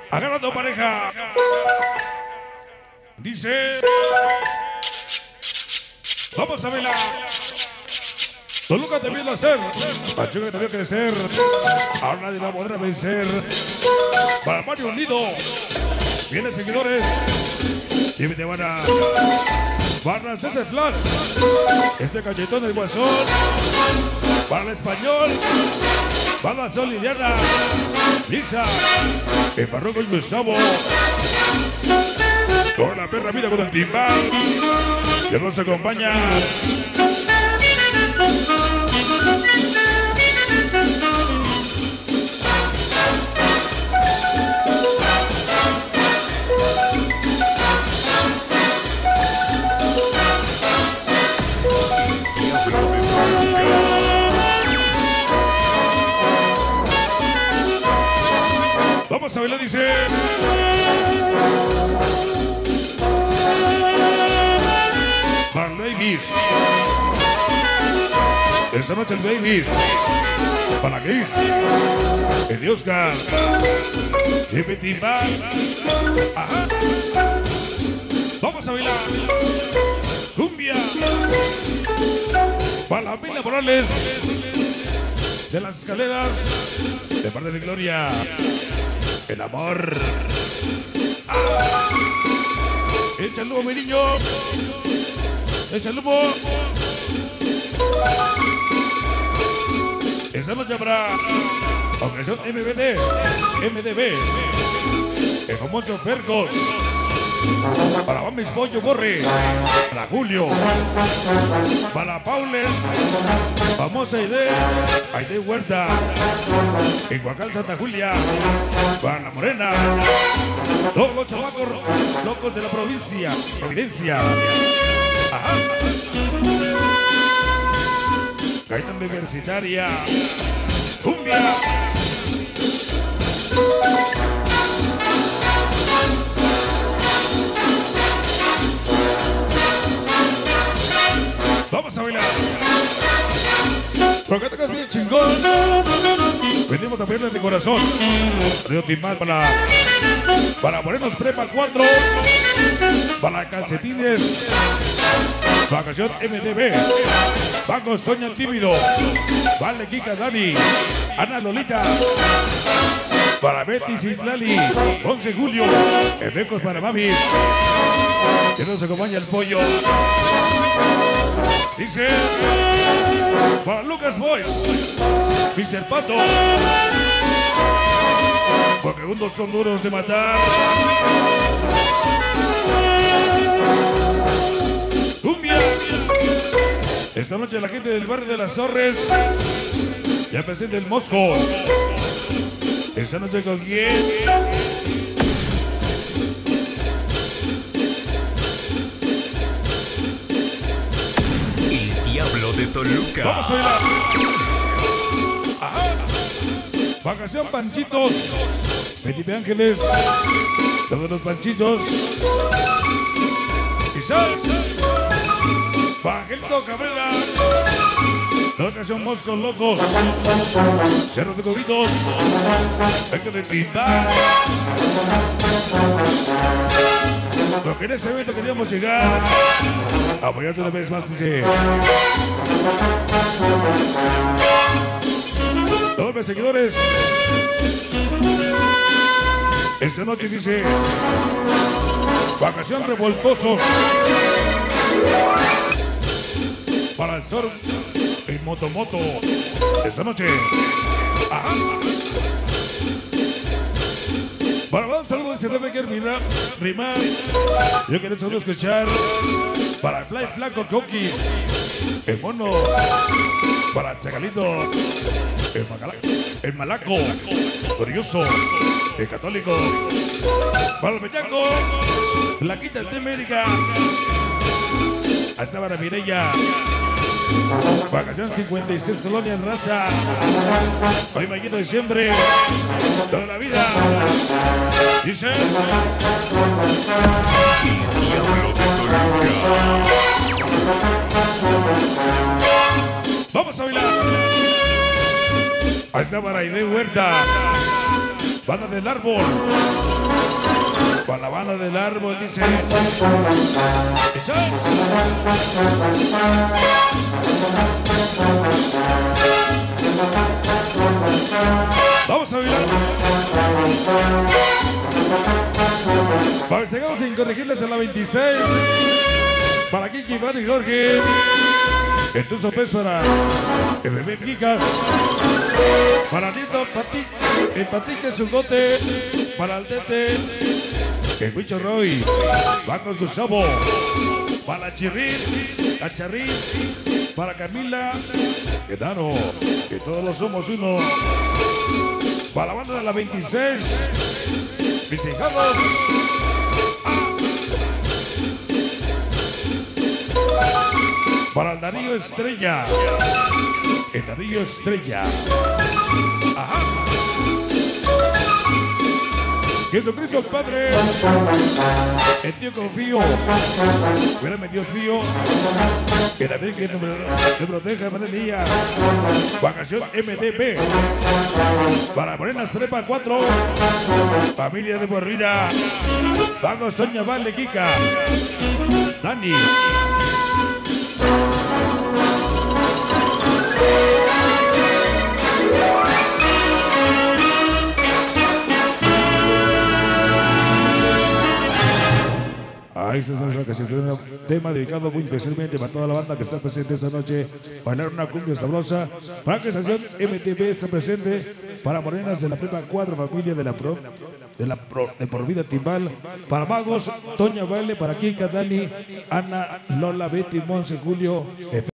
Agarrando pareja. Dice. Vamos a verla. Toluca te vio hacer. Pachuca te vio crecer. Ahora nadie va a poder vencer. Para Mario Unido. Vienen seguidores. Y te van a. Para ese flash. Este cachetón del Guasón. Para el Español. Para la Sol Liliana. Lisa. El Farroco y Gustavo. Con la perra mira con el timbal. Que nos acompaña. Vamos a verlo, dice. Para Babies. Esta noche el Babies. Para Gris. El de Oscar. Jefe Timbal. Ajá. Vamos a bailar. Cumbia. Para la Mina Morales. De las escaleras. De parte de Gloria. El amor. Ah. Echa el humo, mi niño. Echa el humo. Esa noche habrá ocasión MDB. El famoso Fercos. Para Bamis Pollo Borre. Para Julio. Para Pauler. Famosa Aide Huerta. En Huacal, Santa Julia. Para la Morena. Todos los chavacos locos de la Providencia. Ajá. Gaita Universitaria. Cumbia. Vamos a bailar. Porque tocas bien chingón. Venimos a pedirle de corazón. Río Timbal para ponernos Prepa 4. Para calcetines. Vacación MDB. Bancos Toña Tímido. Vale Kika Dani. Ana Lolita. Para Betty Citlali. 11 Julio. Efectos para Mamis. Que nos acompaña el pollo. Dice. Para Lucas Boys. Mr. Pato. Porque unos son duros de matar. Cumbia. Esta noche la gente del barrio de las Torres. Ya presente el Mosco. Esta noche con quién. El Diablo de Toluca. Vamos a bailar. Ajá. Vacación Panchitos. Felipe Ángeles. Todos los Panchitos. Quizás. Angelito Cabrera. La ocasión Moscos Locos. Cerro de Cobitos. Héctor de Timbal. Lo que en ese evento queríamos llegar. Apoyarte una vez más, dice. Todos mis seguidores. Esta noche dice. Vacación Revoltosos. Para el surf y motomoto. Esta noche. Ajá. Para un saludo de Cerrebe que rimar. Yo quiero solo escuchar. Para Fly Flaco Coquis. El mono. Para el Chagalito. El Malaco. Curioso. El Católico. Para el Bellaco. Flaquita de América. Hasta para Mireya. Vacación 56 Colonia en Raza. Hoy mañana de diciembre. Toda la vida. Dice. Vamos a bailar. Ahí está para Aide Huerta. Banda del Árbol. Para la banda del árbol, dice. Eso. Vamos a mirar. Festejamos incorregibles en la 26. Para Kiki, Iván y Jorge. El Tuzo Pez para el bebé Kikas. Para Nito, el Patique Zugote. Para el Tete. El Huicho Roy. Vacos Gustavo. Para Chirrín. Cacharrín. Para Camila. Enano. Que todos los somos uno. Para la banda de la 26. Mis hijados. Para el Darío Estrella. El Darío Estrella. Ajá. Jesucristo Padre. El tío Confío. Cuídame, Dios mío. Que la Virgen te proteja, madre mía. Vacación MDB. Para Morenas Prepa 4. Familia de Borrilla. Vamos, Doña Vale, Kika. Dani. Esta es nuestra canción, un tema dedicado muy especialmente para toda la banda que está presente esta noche. Bailar una cumbia sabrosa. Para que estación MTV está presente. Para Morenas de la Prepa 4, familia de Por Vida Timbal. Para Magos, Toña Vale. Para Kika, Dani, Ana, Lola, Betty, Monse, Julio.